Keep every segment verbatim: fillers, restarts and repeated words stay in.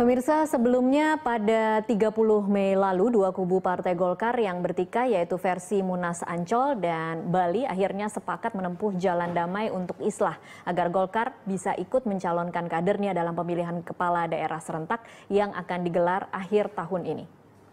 Pemirsa, sebelumnya pada tiga puluh Mei lalu dua kubu Partai Golkar yang bertikai yaitu versi Munas Ancol dan Bali akhirnya sepakat menempuh jalan damai untuk islah agar Golkar bisa ikut mencalonkan kadernya dalam pemilihan kepala daerah serentak yang akan digelar akhir tahun ini.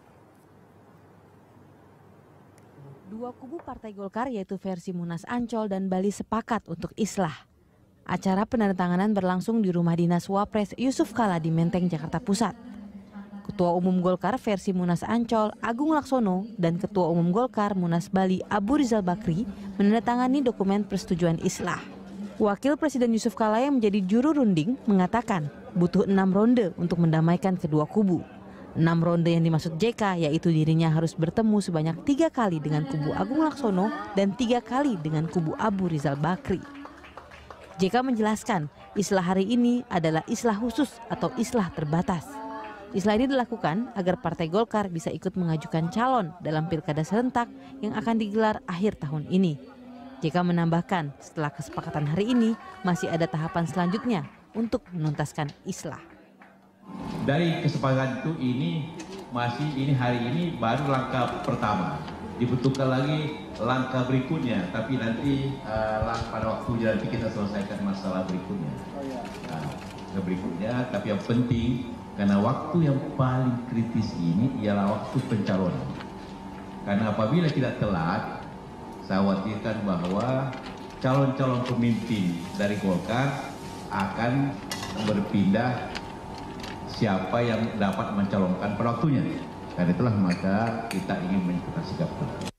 Dua kubu Partai Golkar yaitu versi Munas Ancol dan Bali sepakat untuk islah. Acara penandatanganan berlangsung di rumah dinas Wapres Yusuf Kala di Menteng, Jakarta Pusat. Ketua Umum Golkar versi Munas Ancol, Agung Laksono, dan Ketua Umum Golkar Munas Bali, Abu Rizal Bakri, menandatangani dokumen persetujuan islah. Wakil Presiden Yusuf Kala yang menjadi juru runding mengatakan butuh enam ronde untuk mendamaikan kedua kubu. Enam ronde yang dimaksud J K yaitu dirinya harus bertemu sebanyak tiga kali dengan kubu Agung Laksono dan tiga kali dengan kubu Abu Rizal Bakri. J K menjelaskan, islah hari ini adalah islah khusus atau islah terbatas. Islah ini dilakukan agar Partai Golkar bisa ikut mengajukan calon dalam pilkada serentak yang akan digelar akhir tahun ini. J K menambahkan, setelah kesepakatan hari ini, masih ada tahapan selanjutnya untuk menuntaskan islah. Dari kesepakatan itu ini, masih ini hari ini baru langkah pertama. Dibutuhkan lagi langkah berikutnya, tapi nanti uh, pada waktunya nanti kita selesaikan masalah berikutnya. Nah, berikutnya, tapi yang penting karena waktu yang paling kritis ini ialah waktu pencalonan. Karena apabila tidak telat, saya khawatirkan bahwa calon-calon pemimpin dari Golkar akan berpindah siapa yang dapat mencalonkan pada waktunya. Karena itulah maka kita ingin menentukan sikap.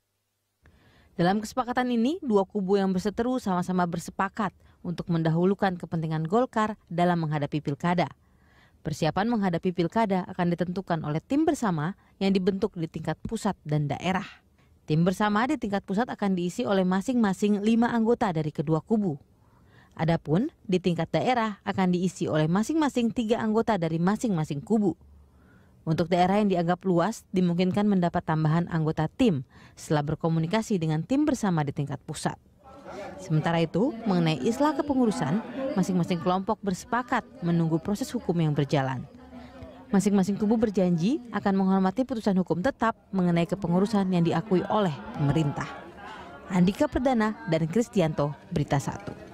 Dalam kesepakatan ini, dua kubu yang berseteru sama-sama bersepakat untuk mendahulukan kepentingan Golkar dalam menghadapi pilkada. Persiapan menghadapi pilkada akan ditentukan oleh tim bersama yang dibentuk di tingkat pusat dan daerah. Tim bersama di tingkat pusat akan diisi oleh masing-masing lima anggota dari kedua kubu. Adapun di tingkat daerah akan diisi oleh masing-masing tiga anggota dari masing-masing kubu. Untuk daerah yang dianggap luas, dimungkinkan mendapat tambahan anggota tim setelah berkomunikasi dengan tim bersama di tingkat pusat. Sementara itu, mengenai islah kepengurusan, masing-masing kelompok bersepakat menunggu proses hukum yang berjalan. Masing-masing kubu berjanji akan menghormati putusan hukum tetap mengenai kepengurusan yang diakui oleh pemerintah. Andika Perdana dan Kristianto, Berita Satu.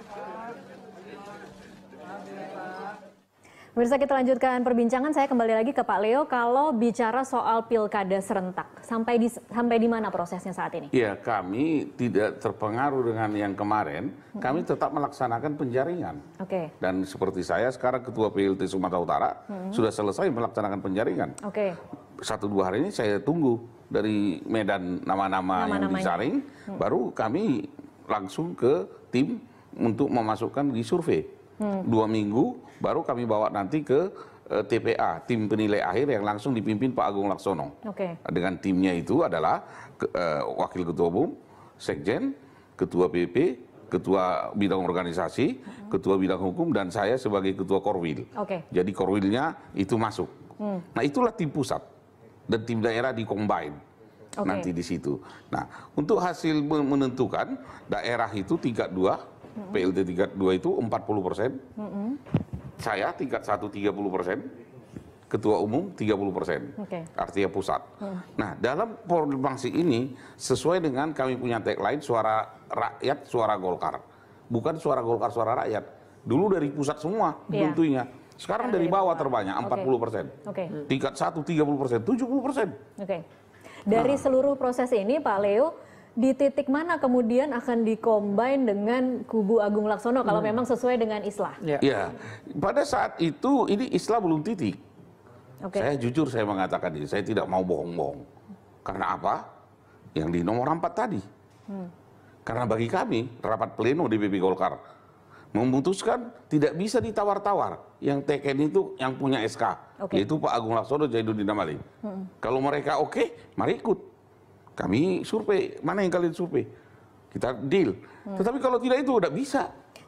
Pemirsa, kita lanjutkan perbincangan. Saya kembali lagi ke Pak Leo. Kalau bicara soal pilkada serentak, sampai di sampai di mana prosesnya saat ini? Ya, kami tidak terpengaruh dengan yang kemarin. Hmm. Kami tetap melaksanakan penjaringan. Oke. Okay. Dan seperti saya sekarang Ketua P L T Sumatera Utara hmm. sudah selesai melaksanakan penjaringan. Oke. Okay. Satu dua hari ini saya tunggu dari Medan nama-nama yang disaring, hmm. baru kami langsung ke tim untuk memasukkan di survei. Hmm. Dua minggu baru kami bawa nanti ke uh, T P A, tim penilai akhir yang langsung dipimpin Pak Agung Laksono. Okay. Dengan timnya itu adalah ke, uh, Wakil Ketua Umum, Sekjen, Ketua P P, Ketua Bidang Organisasi, hmm. Ketua Bidang Hukum, dan saya sebagai Ketua Korwil. Okay. Jadi Korwilnya itu masuk. Hmm. Nah, itulah tim pusat dan tim daerah di-combine. Okay. Nanti di situ. Nah, untuk hasil menentukan daerah itu tingkat dua, hmm. P L T tingkat dua itu empat puluh persen. Hmm. Saya tingkat satu tiga puluh persen, Ketua Umum tiga puluh persen, okay. Artinya pusat. Hmm. Nah, dalam formasi ini sesuai dengan kami punya tagline suara rakyat, suara Golkar. Bukan suara Golkar, suara rakyat. Dulu dari pusat semua bentuknya. Yeah. Sekarang dari bawah terbanyak, empat puluh persen. Okay. Tingkat satu tiga puluh persen, tujuh puluh persen. Okay. Dari nah. seluruh proses ini, Pak Leo, di titik mana kemudian akan dikombin dengan kubu Agung Laksono kalau hmm. memang sesuai dengan islah? Ya. ya, pada saat itu ini islah belum titik. Okay. Saya jujur saya mengatakan ini, saya tidak mau bohong-bohong. Karena apa? Yang di nomor empat tadi. Hmm. Karena bagi kami rapat pleno D P P Golkar memutuskan tidak bisa ditawar-tawar. Yang teken itu yang punya S K, okay. yaitu Pak Agung Laksono, Zainuddin Amali. Hmm. Kalau mereka oke, okay, mari ikut. Kami survei, mana yang kalian survei? Kita deal. Hmm. Tetapi kalau tidak itu udah bisa.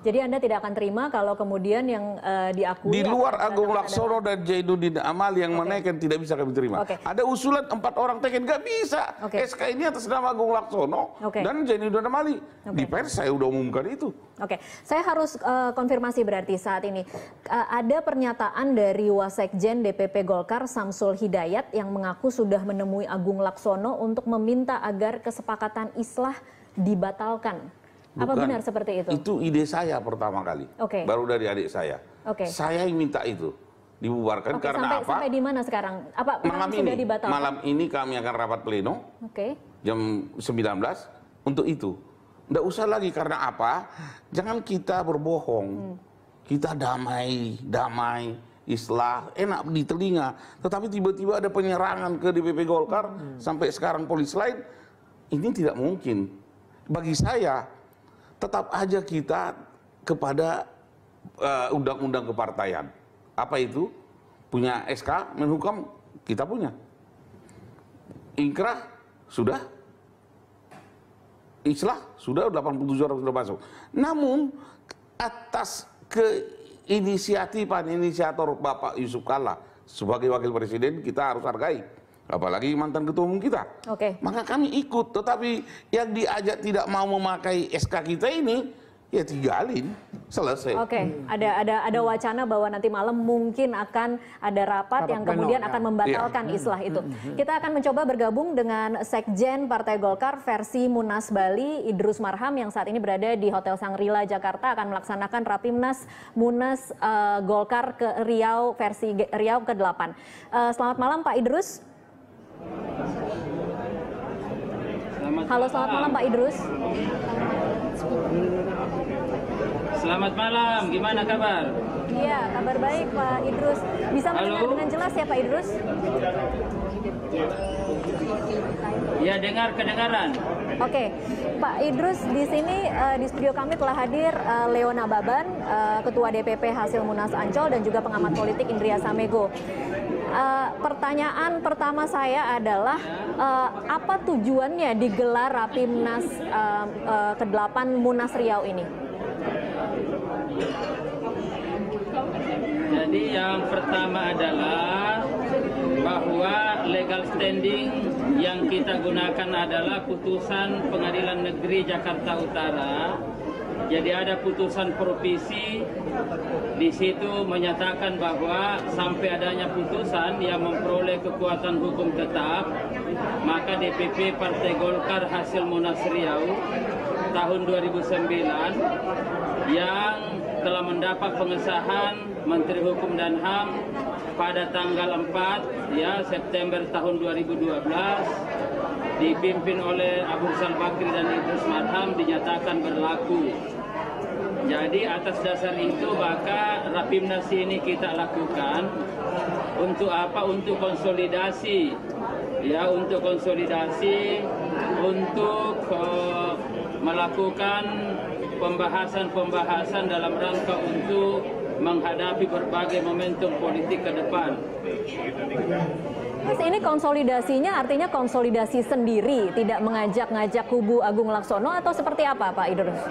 Jadi Anda tidak akan terima kalau kemudian yang uh, diakui... Di luar Agung Laksono dan Zainuddin Amali yang okay. menaikkan tidak bisa kami terima. Okay. Ada usulan empat orang teken, nggak bisa. Okay. S K ini atas nama Agung Laksono okay. dan Zainuddin Amali. Okay. Di pers saya udah umumkan itu. Oke, okay. Saya harus uh, konfirmasi berarti saat ini. Uh, ada pernyataan dari Wasekjen D P P Golkar Samsul Hidayat yang mengaku sudah menemui Agung Laksono untuk meminta agar kesepakatan islah dibatalkan. Bukan, apa benar seperti itu? Itu ide saya pertama kali, okay. baru dari adik saya. Okay. Saya yang minta itu dibubarkan okay, karena sampai, apa? Sampai di mana sekarang? Apa malam sudah ini, dibatalkan? malam ini kami akan rapat pleno okay. jam sembilan belas untuk itu. Nggak usah lagi karena apa? Jangan kita berbohong. Hmm. Kita damai, damai, islah, enak di telinga. Tetapi tiba-tiba ada penyerangan ke D P P Golkar hmm. sampai sekarang polis lain. Ini tidak mungkin. Bagi saya tetap aja kita kepada undang-undang uh, kepartaian. Apa itu? Punya S K Menhukam, kita punya. Inkrah sudah. Islah sudah, delapan puluh tujuh orang sudah masuk. Namun atas keinisiatifan inisiator Bapak Yusuf Kalla sebagai wakil presiden kita harus hargai. Apalagi mantan ketua umum kita. Oke. Maka kami ikut, tetapi yang diajak tidak mau memakai S K kita ini, ya tinggalin, selesai. Oke, ada ada ada wacana bahwa nanti malam mungkin akan ada rapat, rapat yang kemudian penuh, akan ya. membatalkan ya. islah itu. Kita akan mencoba bergabung dengan Sekjen Partai Golkar versi Munas Bali, Idrus Marham yang saat ini berada di Hotel Shangri-La Jakarta akan melaksanakan Rapimnas Munas uh, Golkar ke Riau versi Riau ke delapan. Uh, selamat malam Pak Idrus. Selamat Halo, selamat malam. malam Pak Idrus. Selamat malam, gimana kabar? Iya, kabar baik Pak Idrus. Bisa mendengar dengan jelas ya Pak Idrus? Ya, dengar kedengaran. Oke, Pak Idrus, di sini uh, di studio kami telah hadir uh, Leona Baban, uh, Ketua D P P hasil Munas Ancol dan juga pengamat politik Indria Samego. Uh, pertanyaan pertama saya adalah uh, apa tujuannya digelar Rapimnas uh, uh, ke delapan Munas Riau ini? Jadi yang pertama adalah bahwa legal standing yang kita gunakan adalah putusan Pengadilan Negeri Jakarta Utara. Jadi ada putusan provisi di situ menyatakan bahwa sampai adanya putusan yang memperoleh kekuatan hukum tetap, maka D P P Partai Golkar hasil Munas Riau tahun dua ribu sembilan yang telah mendapat pengesahan Menteri Hukum dan H A M pada tanggal empat ya September tahun dua ribu dua belas dipimpin oleh Abu Rizal Bakri dan Idrus Marham dinyatakan berlaku. Jadi atas dasar itu maka Rapimnas ini kita lakukan untuk apa? Untuk konsolidasi, ya untuk konsolidasi, untuk uh, melakukan pembahasan-pembahasan dalam rangka untuk menghadapi berbagai momentum politik ke depan. Mas, ini konsolidasinya artinya konsolidasi sendiri, tidak mengajak-ngajak kubu Agung Laksono atau seperti apa, Pak Idrus?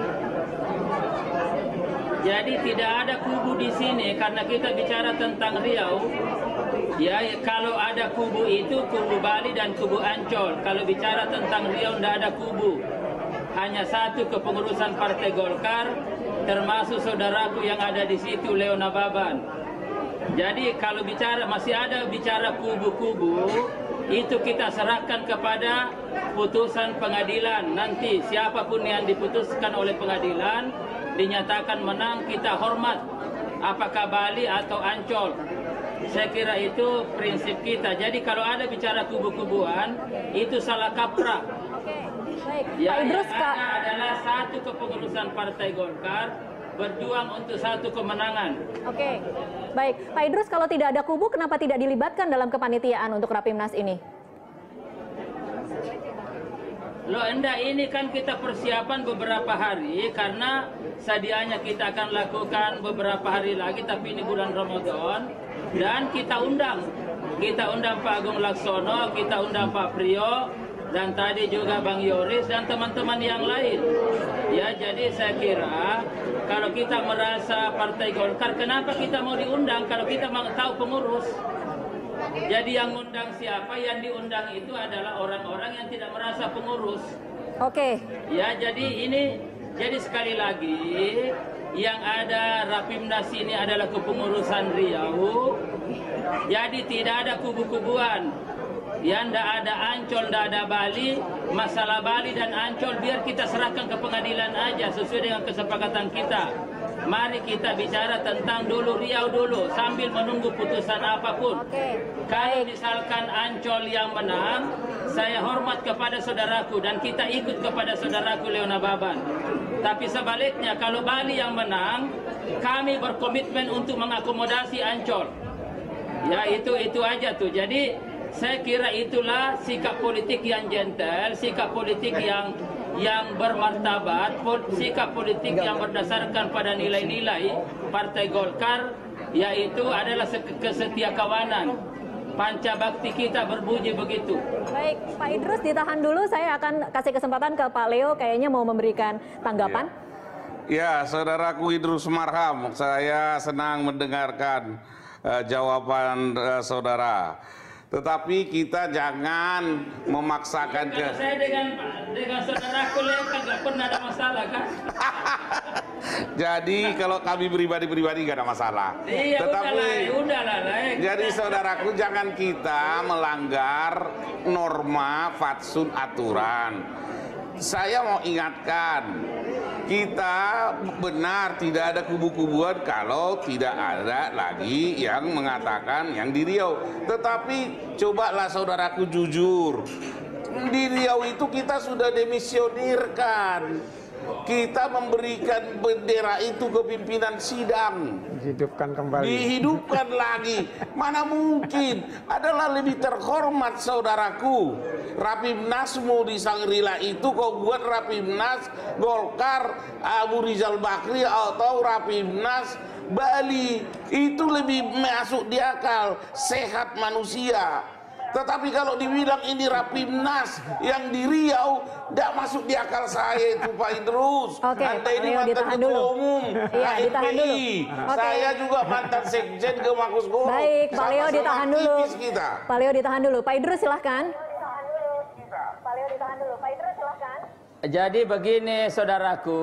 Jadi tidak ada kubu di sini karena kita bicara tentang Riau. Ya, kalau ada kubu itu kubu Bali dan kubu Ancol. Kalau bicara tentang Riau tidak ada kubu. Hanya satu kepengurusan Partai Golkar, termasuk saudaraku yang ada di situ, Leona Baban. Jadi kalau bicara masih ada bicara kubu-kubu, itu kita serahkan kepada putusan pengadilan. Nanti siapapun yang diputuskan oleh pengadilan dinyatakan menang, kita hormat, apakah Bali atau Ancol. Saya kira itu prinsip kita. Jadi kalau ada bicara kubu-kubuan, itu salah kaprah. Oke, baik. Ya, Pak Idrus, yang ada adalah satu kepengurusan Partai Golkar berjuang untuk satu kemenangan. Oke, baik. Pak Idrus, kalau tidak ada kubu, kenapa tidak dilibatkan dalam kepanitiaan untuk Rapimnas ini? Loh, enggak, ini kan kita persiapan beberapa hari karena sedianya kita akan lakukan beberapa hari lagi, tapi ini bulan Ramadan dan kita undang. Kita undang Pak Agung Laksono, kita undang Pak Priyo, dan tadi juga Bang Yoris dan teman-teman yang lain. Ya, jadi saya kira kalau kita merasa Partai Golkar, kenapa kita mau diundang kalau kita mau tahu pengurus? Jadi yang undang siapa? Yang diundang itu adalah orang-orang yang tidak merasa pengurus. Oke. Ya, jadi ini, jadi sekali lagi yang ada Rapimnas ini adalah kepengurusan Riau. Jadi tidak ada kubu-kubuan. Ya, ndak ada Ancol, ndak ada Bali. Masalah Bali dan Ancol biar kita serahkan ke pengadilan aja sesuai dengan kesepakatan kita. Mari kita bicara tentang dulu Riau dulu sambil menunggu putusan apapun. Oke. Kalau misalkan Ancol yang menang, saya hormat kepada saudaraku dan kita ikut kepada saudaraku Leona Baban. Tapi sebaliknya kalau Bali yang menang, kami berkomitmen untuk mengakomodasi Ancol. Ya, itu itu aja tuh. Jadi saya kira itulah sikap politik yang gentle, sikap politik yang yang bermartabat, sikap politik yang berdasarkan pada nilai-nilai Partai Golkar, yaitu adalah kesetiakawanan. Pancabakti kita berbunyi begitu. Baik, Pak Idrus ditahan dulu. Saya akan kasih kesempatan ke Pak Leo, kayaknya mau memberikan tanggapan. Ya, ya, saudaraku Idrus Marham, saya senang mendengarkan uh, jawaban uh, saudara. Tetapi kita jangan memaksakan ke... Saya dengan dengan saudaraku Leo kan nggak pernah ada masalah kan? Jadi kalau kami pribadi-pribadi nggak ada masalah. Iya, Tetapi udahlah, udahlah, lah. Jadi saudaraku jangan kita melanggar norma fatsun aturan. Saya mau ingatkan, kita benar tidak ada kubu-kubuan kalau tidak ada lagi yang mengatakan yang di Riau. Tetapi cobalah saudaraku jujur, di Riau itu kita sudah demisionirkan. Kita memberikan bendera itu ke pimpinan sidang. Dihidupkan kembali. Dihidupkan lagi. Mana mungkin. Adalah lebih terhormat saudaraku. Rapimnasmu di Sangrila itu kau buat Rapimnas Golkar Abu Rizal Bakri atau Rapimnas Bali. Itu lebih masuk di akal. Sehat manusia. Tetapi kalau dibilang ini Rapimnas yang di Riau, tidak masuk di akal saya itu Pak Idrus. Oke, Anda Pak ini Leo, mantan ditahan ketua dulu. umum Iya, ditahan dulu. Oke. Saya juga mantan sekjen ke Makus Goro. Baik, Pak Leo Sama-sama ditahan dulu. aktivis kita. Pak Leo ditahan dulu. Pak Idrus silahkan. Pak Leo ditahan dulu. Pak Idrus silahkan. Jadi begini saudaraku,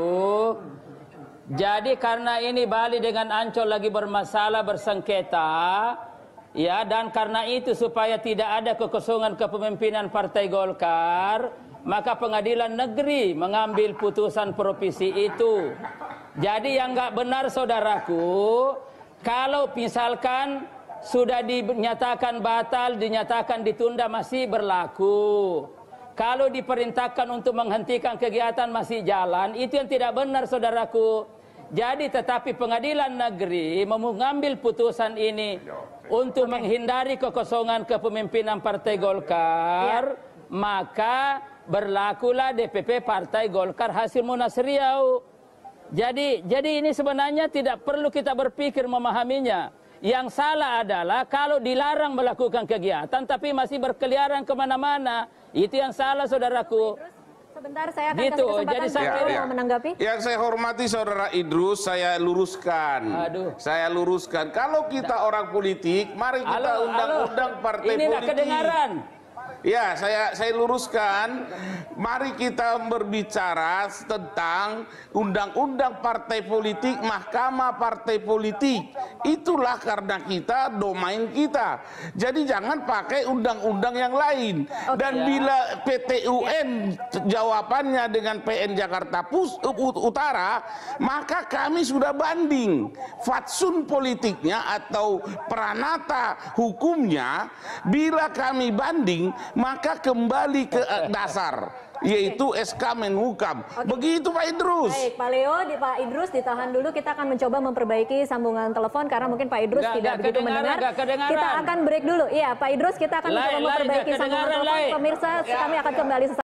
jadi karena ini Bali dengan Ancol lagi bermasalah bersengketa, ya, dan karena itu supaya tidak ada kekosongan kepemimpinan Partai Golkar, maka pengadilan negeri mengambil putusan provisi itu. Jadi yang nggak benar saudaraku, kalau misalkan sudah dinyatakan batal, dinyatakan ditunda masih berlaku. Kalau diperintahkan untuk menghentikan kegiatan masih jalan, itu yang tidak benar saudaraku. Jadi tetapi pengadilan negeri mengambil putusan ini untuk menghindari kekosongan kepemimpinan Partai Golkar, ya. Maka berlakulah D P P Partai Golkar hasil Munas Riau. Jadi, jadi ini sebenarnya tidak perlu kita berpikir memahaminya. Yang salah adalah kalau dilarang melakukan kegiatan tapi masih berkeliaran kemana-mana. Itu yang salah saudaraku. Sebentar, saya akan gitu. kasih kesempatan Jadi Pak Leo ya. mau menanggapi. Yang saya hormati saudara Idrus, saya luruskan. Aduh. Saya luruskan. Kalau kita orang politik, mari kita undang-undang partai ini politik. Ini kedengaran. Ya, saya saya luruskan. Mari kita berbicara tentang undang-undang partai politik, mahkamah partai politik. Itulah karena kita domain kita. Jadi jangan pakai undang-undang yang lain. Okay. Dan bila P T U N jawabannya dengan P N Jakarta Pus, Utara, maka kami sudah banding fatsun politiknya atau peranata hukumnya. Bila kami banding, maka kembali ke dasar, yaitu S K Menhukam. Okay. Begitu Pak Idrus. Baik, Pak Leo, di Pak Idrus ditahan dulu. Kita akan mencoba memperbaiki sambungan telepon karana mungkin Pak Idrus Gak, tidak gak begitu mendengar. Kita akan break dulu. Iya, Pak Idrus, kita akan Lai, mencoba lai, memperbaiki gak sambungan telepon. lai. Pemirsa, Ya. kami akan kembali.